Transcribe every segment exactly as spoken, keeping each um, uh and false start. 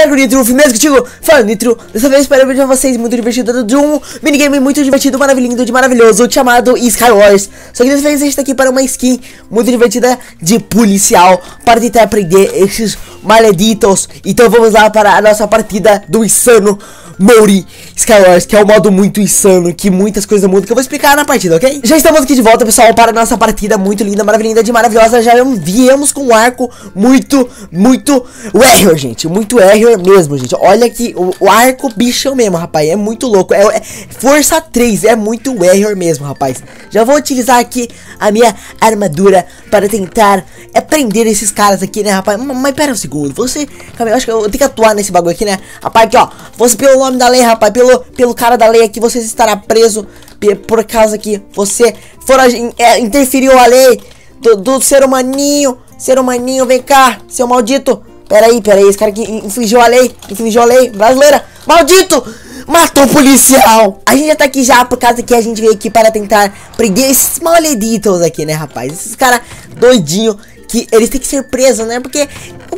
Galera, o Nitro, mesmo contigo, fala Nitro. Dessa vez para ver vocês muito divertido de um minigame muito divertido, maravilhoso, de maravilhoso, chamado Skywars. Só que dessa vez a gente tá aqui para uma skin muito divertida de policial, para tentar aprender esses maleditos. Então vamos lá para a nossa partida do insano Mori Skywars, que é um modo muito insano, que muitas coisas mudam, que eu vou explicar na partida, ok? Já estamos aqui de volta, pessoal, para a nossa partida muito linda, maravilhosa, de maravilhosa. Já viemos com um arco muito, muito warrior, gente, muito warrior mesmo, gente. Olha aqui, o, o arco bichão mesmo, rapaz, é muito louco, é, é força três, é muito warrior mesmo, rapaz. Já vou utilizar aqui a minha armadura para tentar é, prender esses caras aqui, né, rapaz? Mas, mas pera um segundo, você, calma aí, eu acho que eu tenho que atuar nesse bagulho aqui, né? Rapaz, aqui, ó, você pelo nome da lei, rapaz, pelo, pelo cara da lei aqui, você estará preso por causa que você for, é, interferiu a lei do, do ser humaninho. Ser humaninho, vem cá, seu maldito. Pera aí, pera aí, esse cara que infligiu a lei, infligiu a lei brasileira, maldito, matou o policial. A gente já tá aqui já por causa que a gente veio aqui para tentar prender esses maleditos aqui, né, rapaz? Esses caras doidinhos que eles têm que ser presos, né? Porque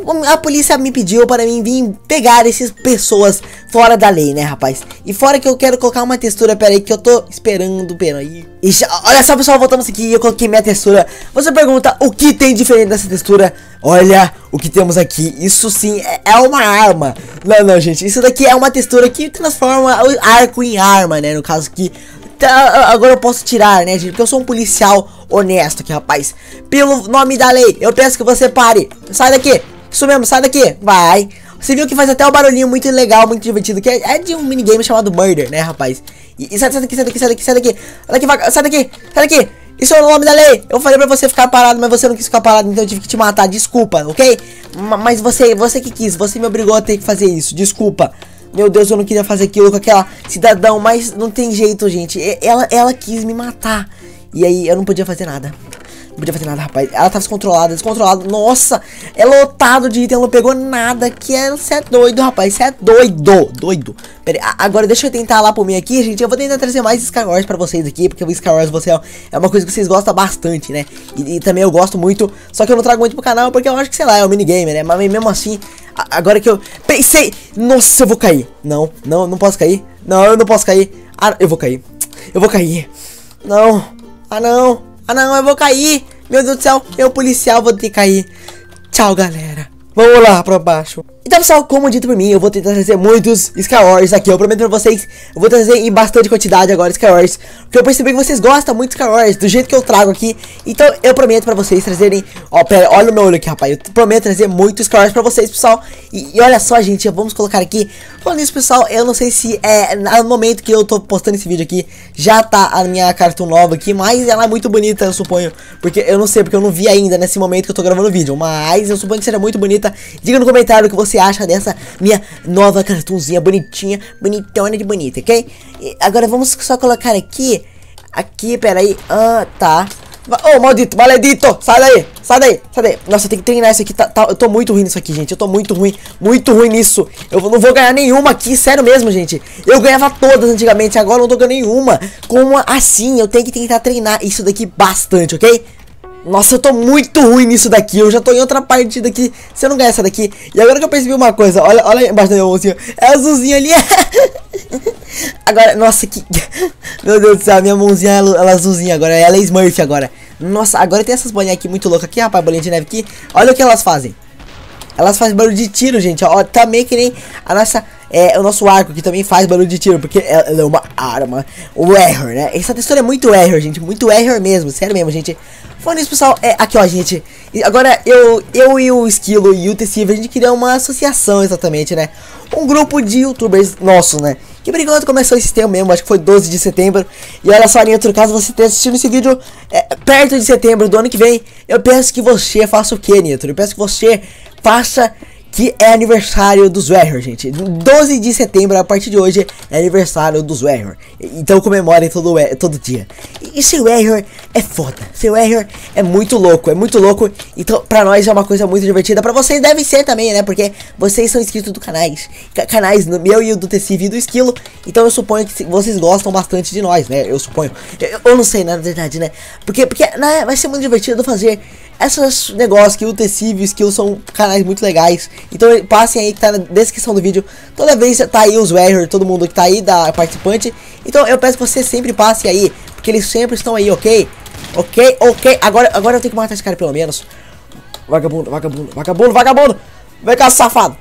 a polícia me pediu para mim vir pegar essas pessoas fora da lei, né, rapaz? E fora que eu quero colocar uma textura, pera aí, que eu tô esperando, pera aí. E já, olha só, pessoal, voltamos aqui, eu coloquei minha textura. Você pergunta, o que tem diferente dessa textura? Olha o que temos aqui, isso sim é, é uma arma. Não, não, gente, isso daqui é uma textura que transforma o arco em arma, né? No caso que tá, agora eu posso tirar, né, gente? Porque eu sou um policial honesto aqui, rapaz. Pelo nome da lei, eu peço que você pare. Sai daqui, isso mesmo, sai daqui, vai. Você viu que faz até um barulhinho muito legal, muito divertido, que é, é de um minigame chamado Murder, né, rapaz? E, e sai, sai daqui, sai daqui, sai daqui, sai daqui, sai daqui, sai daqui, sai daqui. Isso é o nome da lei. Eu falei pra você ficar parado, mas você não quis ficar parado, então eu tive que te matar, desculpa, ok? Mas você, você que quis, você me obrigou a ter que fazer isso, desculpa. Meu Deus, eu não queria fazer aquilo com aquela cidadão, mas não tem jeito, gente. Ela, ela quis me matar. E aí eu não podia fazer nada. Não podia fazer nada, rapaz. Ela tava descontrolada, descontrolada. Nossa, é lotado de item, ela não pegou nada. Que é, você é doido, rapaz. Você é doido, doido. Pera aí, agora deixa eu tentar lá por mim aqui, gente. Eu vou tentar trazer mais Skywars pra vocês aqui, porque o Skywars você é, é uma coisa que vocês gostam bastante, né? E, e também eu gosto muito. Só que eu não trago muito pro canal, porque eu acho que, sei lá, é um minigame, né? Mas mesmo assim, a, agora que eu pensei, nossa, eu vou cair. Não, não, não posso cair. Não, eu não posso cair. Ah, eu vou cair. Eu vou cair. Não. Ah, não. Ah, não, eu vou cair. Meu Deus do céu, eu policial vou ter que cair. Tchau, galera. Vamos lá pra baixo. Então, pessoal, como dito por mim, eu vou tentar trazer muitos Skywars aqui. Eu prometo pra vocês, eu vou trazer em bastante quantidade agora Skywars, porque eu percebi que vocês gostam muito de Skywars, do jeito que eu trago aqui. Então, eu prometo pra vocês trazerem... Ó, pera, olha o meu olho aqui, rapaz. Eu prometo trazer muitos Skywars pra vocês, pessoal. E, e olha só, gente, vamos colocar aqui. Falando nisso, pessoal, eu não sei se é no momento que eu tô postando esse vídeo aqui, já tá a minha cartoon nova aqui, mas ela é muito bonita, eu suponho. Porque eu não sei, porque eu não vi ainda nesse momento que eu tô gravando o vídeo, mas eu suponho que seja muito bonita. Diga no comentário o que você acha dessa minha nova cartunzinha bonitinha, bonitona de bonita, ok? E agora vamos só colocar aqui, aqui, peraí, ah, tá. Ô, oh, maldito, maledito, sai daí, sai daí, sai daí. Nossa, eu tenho que treinar isso aqui, tá, tá, eu tô muito ruim nisso aqui, gente, eu tô muito ruim, muito ruim nisso. Eu não vou ganhar nenhuma aqui, sério mesmo, gente. Eu ganhava todas antigamente, agora eu não tô ganhando nenhuma. Como assim? Eu tenho que tentar treinar isso daqui bastante, ok? Nossa, eu tô muito ruim nisso daqui. Eu já tô em outra partida aqui. Se eu não ganhar essa daqui. E agora que eu percebi uma coisa. Olha, olha aí embaixo da minha mãozinha. É azulzinha ali. Agora, nossa, que... Meu Deus do céu, minha mãozinha ela, ela é azulzinha agora. Ela é Smurf agora. Nossa, agora tem essas bolinhas aqui muito loucas aqui, rapaz. Bolinha de neve aqui. Olha o que elas fazem. Elas fazem barulho de tiro, gente. Ó, também que nem a nossa... É, o nosso arco que também faz barulho de tiro, porque ela é uma arma. O error, né? Essa textura é muito error, gente. Muito error mesmo, sério mesmo, gente. Falando isso, pessoal, é, aqui ó, gente. Agora eu, eu e o Esquilo e o Tessiva, a gente criou uma associação, exatamente, né? Um grupo de youtubers nosso, né? Que por enquanto começou esse tempo mesmo, acho que foi doze de setembro. E olha só, em outro caso, você esteja assistindo esse vídeo é, perto de setembro do ano que vem. Eu peço que você faça o que, Nitro? Eu peço que você faça... Que é aniversário dos Warrior, gente. doze de setembro, a partir de hoje, é aniversário dos Warrior. Então comemorem todo, todo dia. E seu Warrior é foda. Seu Warrior é muito louco, é muito louco. Então pra nós é uma coisa muito divertida. Pra vocês deve ser também, né? Porque vocês são inscritos do canais. Canais no meu e o do Tessiva e do Esquilo. Então eu suponho que vocês gostam bastante de nós, né? Eu suponho. Eu, eu não sei, na verdade, né? Porque, porque né, vai ser muito divertido fazer esses negócios que o Tecive e o Skill são canais muito legais. Então passem aí que tá na descrição do vídeo. Toda vez tá aí os Warrior, todo mundo que tá aí da participante. Então eu peço que você sempre passe aí, porque eles sempre estão aí, ok? Ok, ok. Agora, agora eu tenho que matar esse cara pelo menos. Vagabundo, vagabundo, vagabundo, vagabundo. Vem cá, safado.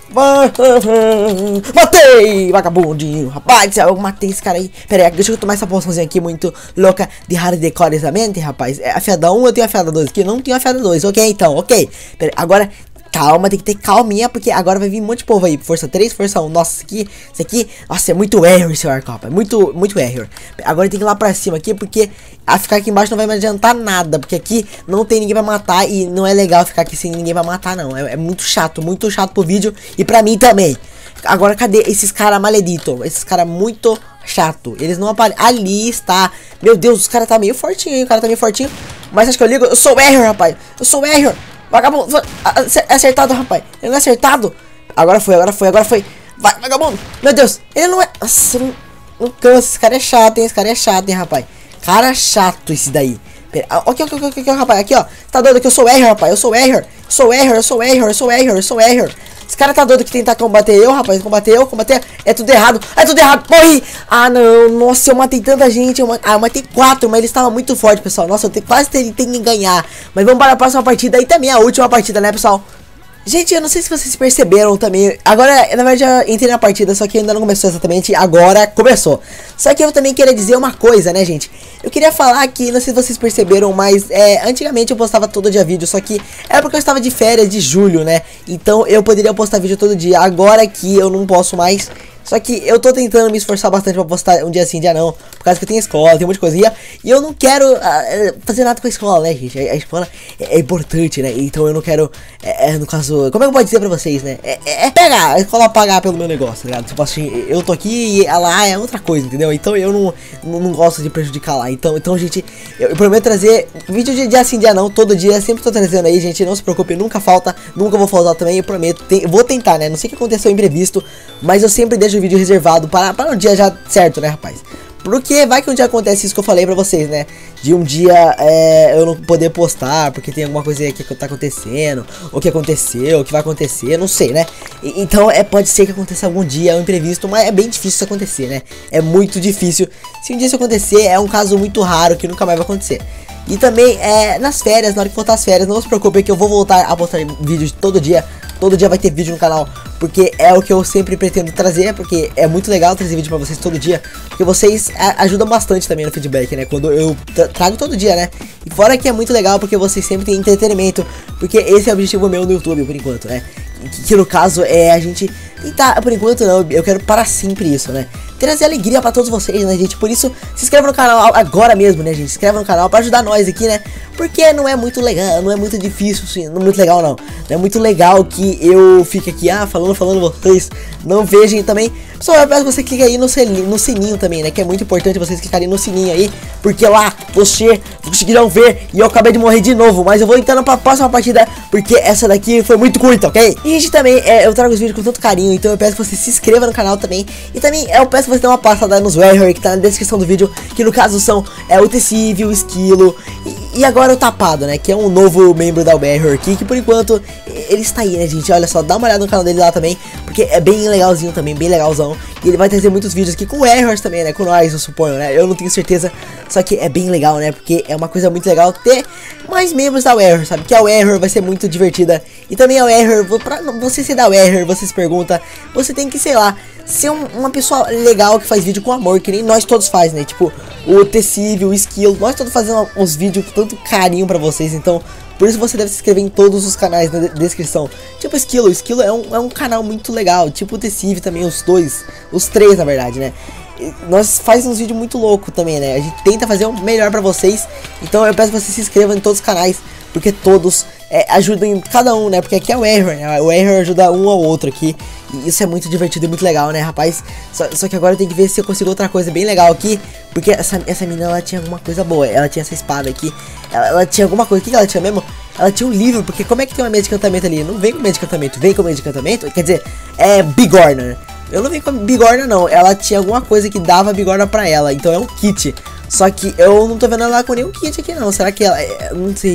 Matei, vagabundinho. Rapaz, eu matei esse cara aí. Pera aí, deixa eu tomar essa poçãozinha aqui muito louca de hardcoreamente, rapaz. É afiada um, eu tenho afiada dois aqui. Não tenho afiada dois, ok, então, ok. Pera aí, agora... Calma, tem que ter calminha, porque agora vai vir um monte de povo aí. Força três, força um. Nossa, isso aqui, isso aqui, nossa, é muito error seu arco, rapaz. Muito, muito error. Agora tem que ir lá pra cima aqui, porque a ficar aqui embaixo não vai me adiantar nada. Porque aqui não tem ninguém pra matar e não é legal ficar aqui sem ninguém pra matar, não. É, é muito chato, muito chato pro vídeo e pra mim também. Agora, cadê esses caras maleditos? Esses caras muito chato. Eles não aparecem. Ali está. Meu Deus, os caras tá meio fortinho, hein? O cara tá meio fortinho. Mas acho que eu ligo. Eu sou o error, rapaz. Eu sou o error. Vagabundo, acertado, rapaz. Ele não é acertado. Agora foi, agora foi, agora foi. Vai, vagabundo. Meu Deus, ele não é. Nossa, não, não cansa. Esse cara é chato, hein? Esse cara é chato, hein, rapaz. Cara chato esse daí. Pera, aqui, aqui, aqui, aqui, rapaz. Aqui, ó. Tá doido que eu sou error, rapaz. Eu sou error. Sou error, eu sou error, eu sou error, eu sou error. Esse cara tá doido que tentar combater eu, rapaz. Combater eu, combater. É tudo errado. É tudo errado. Morri. Ah, não. Nossa, eu matei tanta gente. Eu, ah, eu matei quatro, mas eles estavam muito fortes, pessoal. Nossa, eu te... quase tentei ganhar. Mas vamos para a próxima partida. E também a última partida, né, pessoal? Gente, eu não sei se vocês perceberam também. Agora, na verdade, já entrei na partida, só que ainda não começou exatamente. Agora começou. Só que eu também queria dizer uma coisa, né, gente? Eu queria falar que, não sei se vocês perceberam, mas é, antigamente eu postava todo dia vídeo. Só que era porque eu estava de férias de julho, né? Então eu poderia postar vídeo todo dia. Agora que eu não posso mais. Só que eu tô tentando me esforçar bastante pra postar um dia sim, dia não. Por causa que eu tenho escola, tem um monte de coisa. E eu não quero uh, fazer nada com a escola, né, gente? A, a escola é, é importante, né? Então eu não quero, é, é, no caso... Como é que eu posso dizer pra vocês, né? É, é, é pegar, a escola pagar pelo meu negócio, tá ligado? Tipo assim, eu tô aqui e lá é outra coisa, entendeu? Então eu não, não, não gosto de prejudicar lá. Então, então gente, eu, eu prometo trazer vídeo de dia sim, dia não. Todo dia, sempre tô trazendo aí, gente. Não se preocupe, nunca falta. Nunca vou faltar também, eu prometo. Tem, eu vou tentar, né? Não sei o que aconteceu imprevisto, mas eu sempre deixo o vídeo reservado para, para um dia já certo, né, rapaz? Porque vai que um dia acontece isso que eu falei pra vocês, né? De um dia é, eu não poder postar porque tem alguma coisa que tá acontecendo, ou que aconteceu, ou que vai acontecer, não sei, né? E, então é, pode ser que aconteça algum dia, é um imprevisto, mas é bem difícil isso acontecer, né? É muito difícil. Se um dia isso acontecer, é um caso muito raro que nunca mais vai acontecer. E também, é, nas férias, na hora que voltar as férias, não se preocupe que eu vou voltar a postar vídeos todo dia. Todo dia vai ter vídeo no canal, porque é o que eu sempre pretendo trazer, porque é muito legal trazer vídeo pra vocês todo dia, porque vocês a, ajudam bastante também no feedback, né, quando eu trago todo dia, né, e fora que é muito legal porque vocês sempre têm entretenimento, porque esse é o objetivo meu no YouTube, por enquanto, né, que, que no caso é a gente tentar, por enquanto não, eu quero para sempre isso, né, trazer alegria pra todos vocês, né, gente, por isso se inscreva no canal agora mesmo, né, gente, se inscreva no canal pra ajudar nós aqui, né, porque não é muito legal, não é muito difícil, assim, não é muito legal não, não é muito legal que eu fique aqui, ah, falando, falando, vocês não vejam também. Pessoal, eu peço que você clique aí no sininho, no sininho também, né, que é muito importante vocês clicarem no sininho aí, porque lá você conseguirão ver, e eu acabei de morrer de novo, mas eu vou entrando pra próxima partida, porque essa daqui foi muito curta, ok? E, gente, também, é, eu trago os vídeos com tanto carinho, então eu peço que você se inscreva no canal também, e também eu peço que você dê uma passada nos Warrior, que tá na descrição do vídeo, que no caso são é, o Tecive, o Esquilo, e, e agora o Tapado, né, que é um novo membro da Warrior aqui, que por enquanto ele está aí, né, gente, olha só, dá uma olhada no canal dele lá também, porque é bem legalzinho também, bem legalzão, e ele vai trazer muitos vídeos aqui com Errors também, né, com nós, eu suponho, né, eu não tenho certeza, só que é bem legal, né, porque é uma coisa muito legal ter mais membros da Error, sabe, que a Error vai ser muito divertida, e também a Error, pra você ser da Error, você se pergunta, você tem que, sei lá, ser um, uma pessoa legal que faz vídeo com amor, que nem nós todos faz, né, tipo, o Tecive, o Skill, nós todos fazemos uns vídeos com tanto carinho pra vocês, então... Por isso você deve se inscrever em todos os canais na descrição. Tipo o Esquilo, o Esquilo é um, é um canal muito legal. Tipo o Tecive também, os dois, os três na verdade, né. E nós fazemos uns vídeos muito loucos também, né. A gente tenta fazer o melhor pra vocês. Então eu peço que vocês se inscrevam em todos os canais, porque todos é, ajudam em cada um, né. Porque aqui é o Error, né. O Error ajuda um ao outro aqui. E isso é muito divertido e muito legal, né, rapaz. Só, só que agora eu tenho que ver se eu consigo outra coisa bem legal aqui. Porque essa, essa menina, ela tinha alguma coisa boa. Ela tinha essa espada aqui. Ela, ela tinha alguma coisa. O que, que ela tinha mesmo? Ela tinha um livro. Porque como é que tem uma mesa de encantamento ali? Não vem com mesa de encantamento. Vem com mesa de encantamento? Quer dizer, é bigorna. Eu não venho com bigorna, não. Ela tinha alguma coisa que dava bigorna pra ela. Então é um kit. Só que eu não tô vendo ela com nenhum kit aqui, não. Será que ela... É, não sei.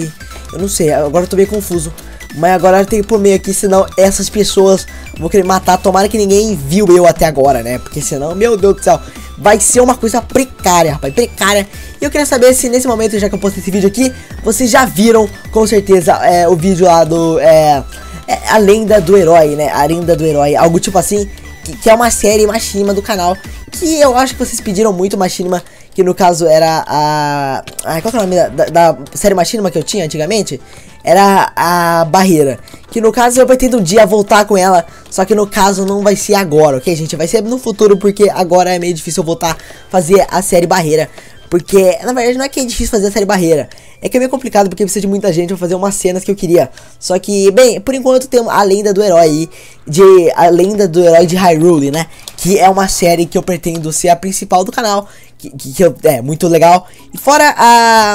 Eu não sei, agora eu tô meio confuso. Mas agora tem que ir pro meio aqui, senão essas pessoas vão querer matar. Tomara que ninguém viu eu até agora, né? Porque senão, meu Deus do céu, vai ser uma coisa precária, rapaz, precária. E eu queria saber se nesse momento, já que eu postei esse vídeo aqui, vocês já viram, com certeza, é, o vídeo lá do... É, é, a lenda do herói, né? A lenda do herói, algo tipo assim, que, que é uma série machinima do canal, que eu acho que vocês pediram muito machinima, que no caso era a... Ai, qual que é o nome da, da, da série machinima que eu tinha antigamente? Era a Barreira, que no caso eu pretendo um dia voltar com ela, só que no caso não vai ser agora, ok, gente? Vai ser no futuro, porque agora é meio difícil eu voltar a fazer a série Barreira. Porque, na verdade, não é que é difícil fazer a série Barreira, é que é meio complicado porque precisa de muita gente pra fazer umas cenas que eu queria. Só que, bem, por enquanto tem a lenda do herói aí, de, a lenda do herói de Hyrule, né? Que é uma série que eu pretendo ser a principal do canal, que, que, que eu, é muito legal. E fora a,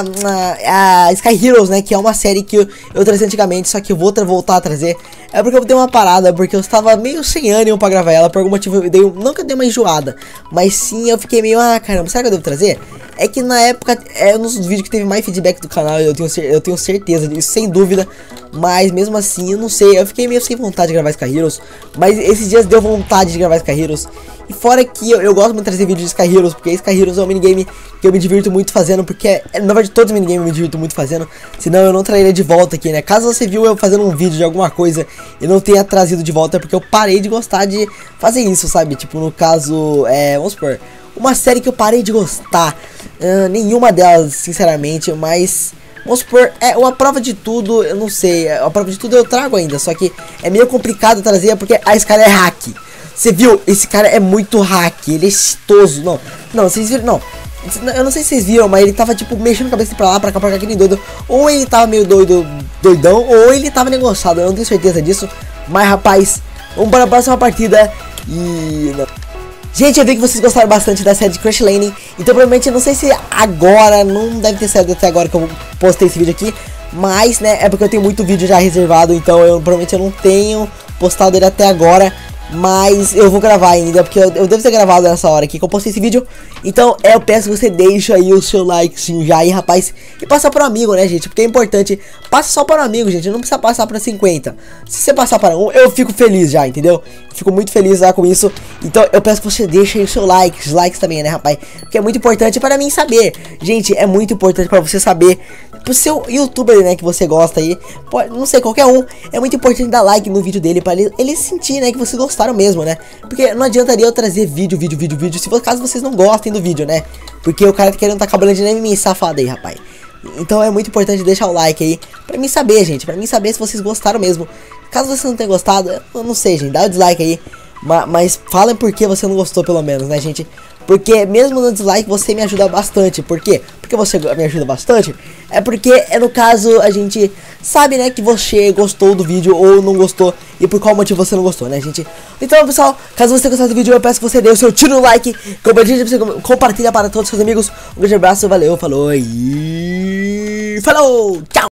a, a Sky Heroes, né? Que é uma série que eu, eu trazia antigamente, só que eu vou voltar a trazer. É porque eu dei uma parada, porque eu estava meio sem ânimo pra gravar ela, por algum motivo eu dei, não que eu dei uma enjoada, mas sim eu fiquei meio, ah caramba, será que eu devo trazer? É que na época, é um dos vídeos que teve mais feedback do canal, eu tenho, eu tenho certeza disso, sem dúvida. Mas mesmo assim, eu não sei, eu fiquei meio sem vontade de gravar Sky Heroes, mas esses dias deu vontade de gravar Sky Heroes. E fora que eu, eu gosto muito de trazer vídeos de Sky Heroes, porque Sky Heroes é um minigame que eu me divirto muito fazendo, porque, é, na verdade, todos os minigames eu me divirto muito fazendo, senão eu não traria de volta aqui, né? Caso você viu eu fazendo um vídeo de alguma coisa e não tenha trazido de volta, é porque eu parei de gostar de fazer isso, sabe? Tipo, no caso, é, vamos supor, uma série que eu parei de gostar, uh, nenhuma delas, sinceramente, mas... Vamos supor, é uma prova de tudo, eu não sei, a prova de tudo eu trago ainda, só que é meio complicado trazer porque a esse cara é hack. Você viu? Esse cara é muito hack, ele é chistoso, não, não, vocês viram, não, eu não sei se vocês viram, mas ele tava tipo mexendo a cabeça pra lá, pra cá, pra cá, que nem doido, ou ele tava meio doido, doidão, ou ele tava negociado, eu não tenho certeza disso, mas rapaz, vamos para a próxima partida e... Não. Gente, eu vi que vocês gostaram bastante da série de Crash Landing, então provavelmente, eu não sei se agora, não deve ter saído até agora que eu postei esse vídeo aqui, mas, né, é porque eu tenho muito vídeo já reservado, então eu provavelmente eu não tenho postado ele até agora, mas eu vou gravar ainda, porque eu, eu devo ter gravado nessa hora aqui que eu postei esse vídeo. Então eu peço que você deixe aí o seu likezinho já aí, rapaz, e passa para um amigo, né, gente, porque é importante. Passa só para um amigo, gente, não precisa passar para cinquenta. Se você passar para um, eu fico feliz já, entendeu? Fico muito feliz lá com isso. Então eu peço que você deixe aí o seu like, os likes também, né, rapaz, porque é muito importante para mim saber. Gente, é muito importante para você saber, pro seu youtuber, né, que você gosta aí, pode, não sei, qualquer um, é muito importante dar like no vídeo dele, para ele, ele sentir, né, que você gostaram mesmo, né, porque não adiantaria eu trazer vídeo, vídeo, vídeo, vídeo, se for caso vocês não gostem do vídeo, né, porque o cara tá querendo tacar balão de neve safado aí, rapaz. Então é muito importante deixar o like aí, pra mim saber, gente, pra mim saber se vocês gostaram mesmo. Caso você não tenha gostado, eu não sei, gente, dá o dislike aí, mas, mas falem por que você não gostou pelo menos, né, gente. Porque mesmo no dislike você me ajuda bastante. Por quê? Porque você me ajuda bastante. É porque, é no caso, a gente sabe, né, que você gostou do vídeo ou não gostou. E por qual motivo você não gostou, né, gente? Então, pessoal, caso você gostar do vídeo, eu peço que você dê o seu tiro no like, compartilha, compartilha para todos os seus amigos. Um grande abraço, valeu, falou e... Falou! Tchau!